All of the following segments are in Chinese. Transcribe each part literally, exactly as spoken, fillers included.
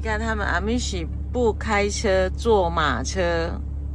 你看他们 Amish 不开车，坐马车。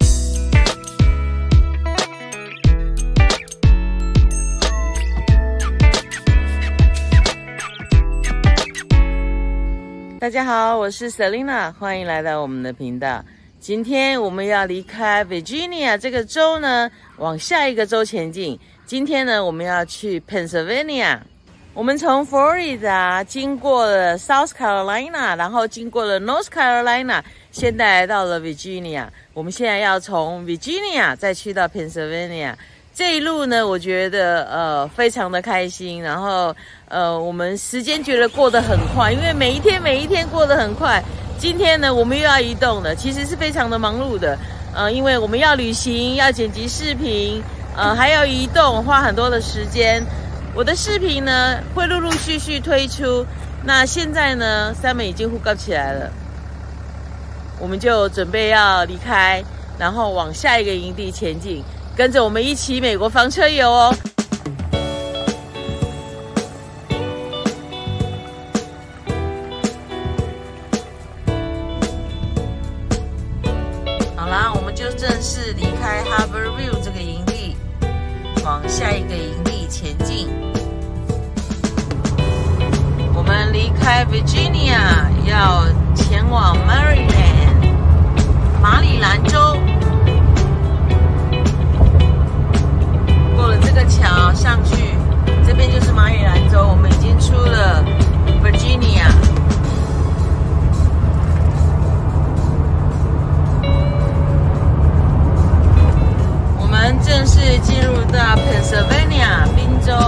大家好，我是 Selina， 欢迎来到我们的频道。今天我们要离开 Virginia 这个州呢，往下一个州前进。今天呢，我们要去 Pennsylvania。我们从 Florida 经过了 South Carolina， 然后经过了 North Carolina， 现在来到了 Virginia。我们现在要从 Virginia 再去到 Pennsylvania。这一路呢，我觉得呃非常的开心，然后呃我们时间觉得过得很快，因为每一天每一天过得很快。今天呢，我们又要移动了，其实是非常的忙碌的，呃，因为我们要旅行，要剪辑视频，呃，还要移动，花很多的时间。我的视频呢会陆陆续续推出，那现在呢，三美已经呼告起来了，我们就准备要离开，然后往下一个营地前进。跟着我们一起美国房车游哦！好啦，我们就正式离开 Harborview 这个营地，往下一个营地前进。我们离开 Virginia， 要前往 Maryland 马里兰州。过了这个桥上去，这边就是马里兰州，我们已经出了 Virginia。我们正式进入到 Pennsylvania 宾州。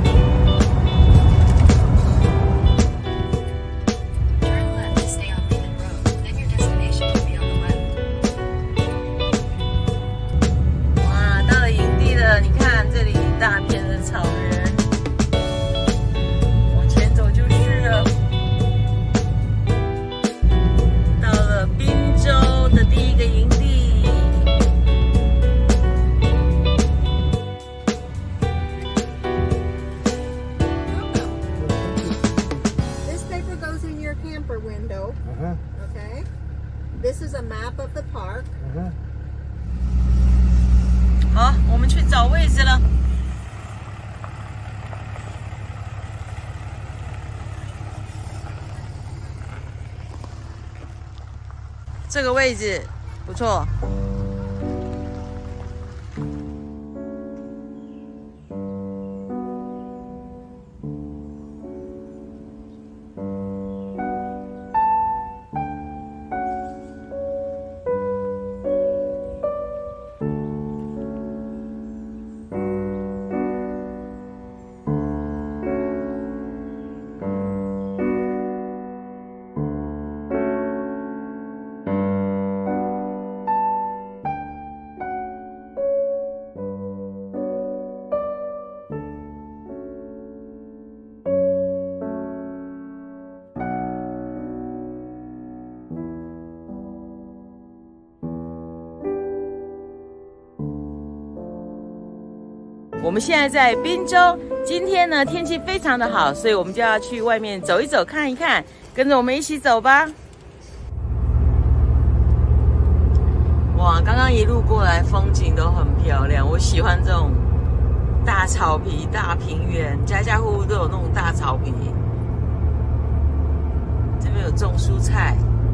大片的草原，往前走就是了。到了宾州的第一个营地。 This paper goes in your camper window. Uh-huh. Okay. This is a map of the park. Uh-huh. 好，我们去找位置了。这个位置不错。我们现在在宾州，今天呢天气非常的好，所以我们就要去外面走一走看一看，跟着我们一起走吧。哇，刚刚一路过来风景都很漂亮，我喜欢这种大草皮、大平原，家家户户都有那种大草皮。这边有种蔬菜。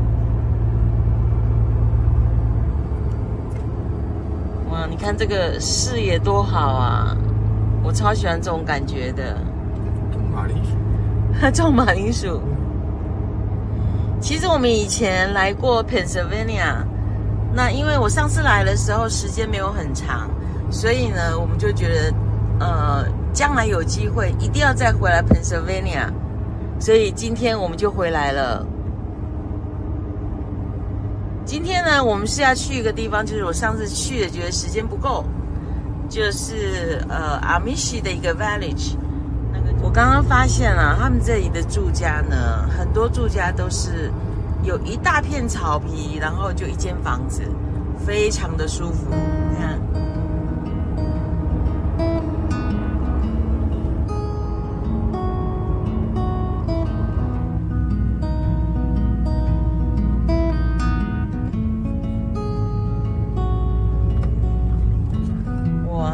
哇，你看这个视野多好啊！我超喜欢这种感觉的。 种马铃薯， 种马铃薯。其实我们以前来过 Pennsylvania， 那因为我上次来的时候时间没有很长，所以呢，我们就觉得，呃，将来有机会一定要再回来 Pennsylvania， 所以今天我们就回来了。今天呢，我们是要去一个地方，就是我上次去的，觉得时间不够，就是呃 Amish 的一个 village。那个我刚刚发现啊，他们这里的住家呢，很多住家都是有一大片草皮，然后就一间房子，非常的舒服。你看。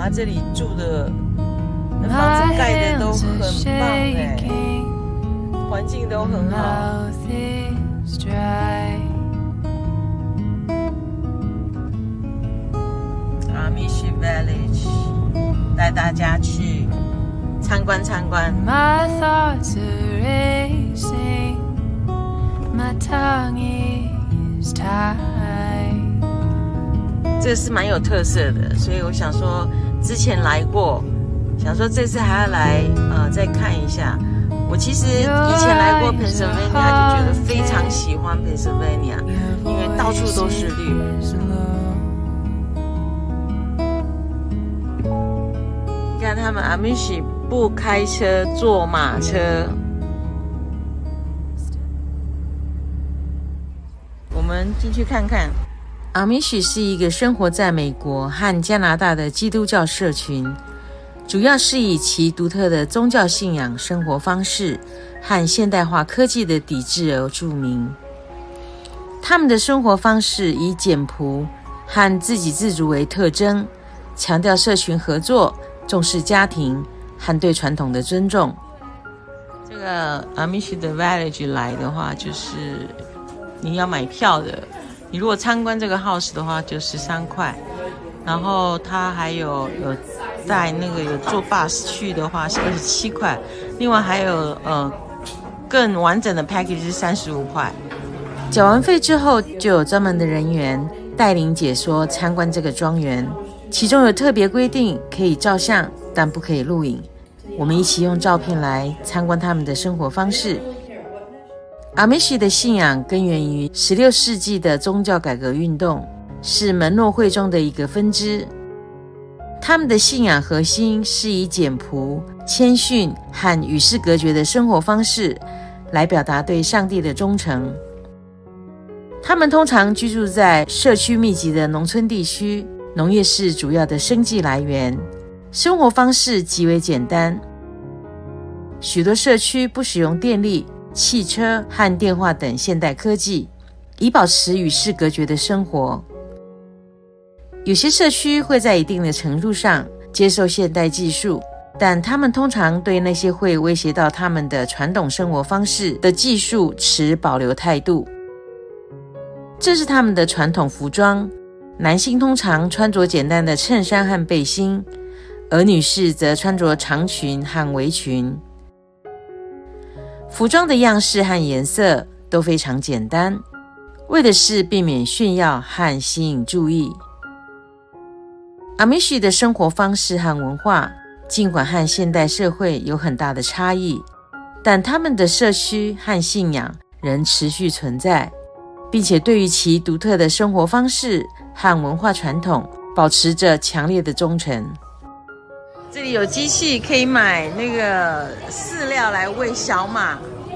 这里住的那房子盖的都很棒哎，环境都很好。Amish Village， 带大家去参观参观。My thoughts are racing, my tongue is tied。这是蛮有特色的，所以我想说，之前来过，想说这次还要来，呃，再看一下。我其实以前来过 Pennsylvania， 就觉得非常喜欢 Pennsylvania， 因为到处都是绿。你看他们 Amish 不开车，坐马车。我们进去看看。Amish 是一个生活在美国和加拿大的基督教社群。主要是以其独特的宗教信仰、生活方式和现代化科技的抵制而著名。他们的生活方式以简朴和自给自足为特征，强调社群合作、重视家庭和对传统的尊重。这个 Amish 的 Village 来的话，就是你要买票的。你如果参观这个 house 的话，就十三块。然后它还有有带那个有坐 bus 去的话是二十七块，另外还有呃更完整的 package 是三十五块。缴完费之后，就有专门的人员带领解说参观这个庄园，其中有特别规定可以照相，但不可以录影。我们一起用照片来参观他们的生活方式。Amish 的信仰根源于十六世纪的宗教改革运动，是门诺会中的一个分支。他们的信仰核心是以简朴、谦逊和与世隔绝的生活方式来表达对上帝的忠诚。他们通常居住在社区密集的农村地区，农业是主要的生计来源，生活方式极为简单。许多社区不使用电力、汽车和电话等现代科技，以保持与世隔绝的生活。有些社区会在一定的程度上接受现代技术，但他们通常对那些会威胁到他们的传统生活方式的技术持保留态度。这是他们的传统服装，男性通常穿着简单的衬衫和背心，而女士则穿着长裙和围裙。服装的样式和颜色都非常简单，为的是避免炫耀和吸引注意。Amish 的生活方式和文化尽管和现代社会有很大的差异，但他们的社区和信仰仍持续存在，并且对于其独特的生活方式和文化传统保持着强烈的忠诚。这里有机器可以买那个饲料来喂小马。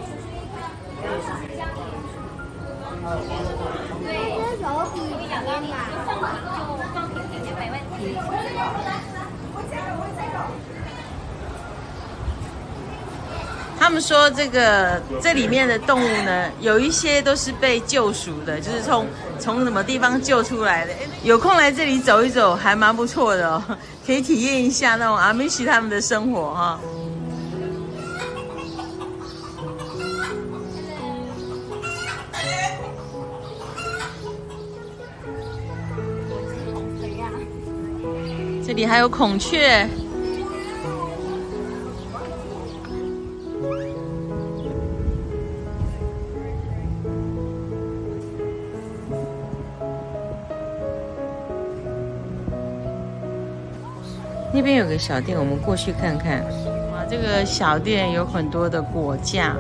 他们说这个这里面的动物呢，有一些都是被救赎的，就是从从什么地方救出来的。有空来这里走一走，还蛮不错的哦，可以体验一下那种 Amish 他们的生活哈。这里还有孔雀。那边有个小店，我们过去看看。哇，这个小店有很多的果酱。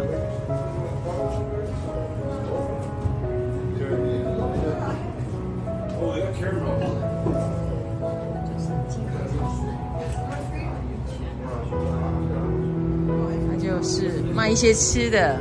它就是卖一些吃的。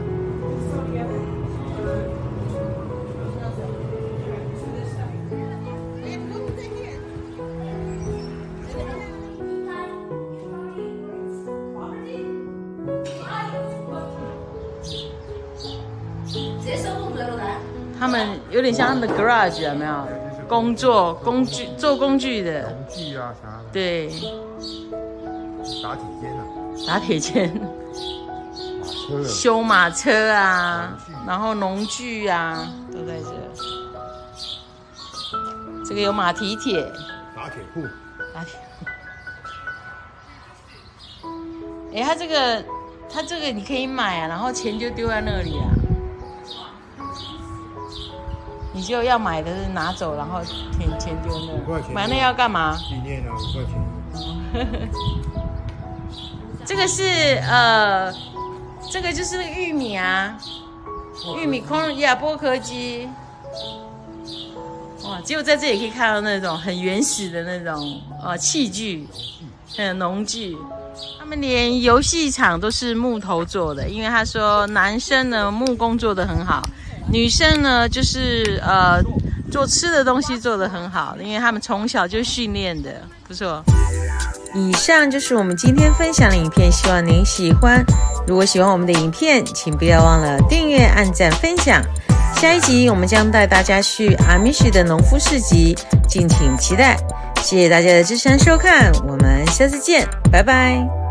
他们有点像他们的 garage 有没有？ 工作工具做工具的， 农具啊啥的。 对， 打铁间啊， 打铁间， 马车， 修马车啊，然后农具啊都在这。这个有马蹄铁， 打铁铺， 打铁。哎，它这个，它这个你可以买啊，然后钱就丢在那里啊。你就要买的是拿走，然后钱钱丢那。 五块钱。 买那要干嘛？ 纪念啊，五块钱。 这个是呃，这个就是那个玉米啊，玉米空呀剥壳机。哇，只有在这里可以看到那种很原始的那种呃器具，嗯，农具。他们连游戏场都是木头做的，因为他说男生呢木工做得很好，女生呢就是呃做吃的东西做得很好，因为他们从小就训练的，不错。以上就是我们今天分享的影片，希望您喜欢。如果喜欢我们的影片，请不要忘了订阅、按赞、分享。下一集我们将带大家去阿米什的农夫市集，敬请期待。谢谢大家的支持和收看，我们下次见，拜拜。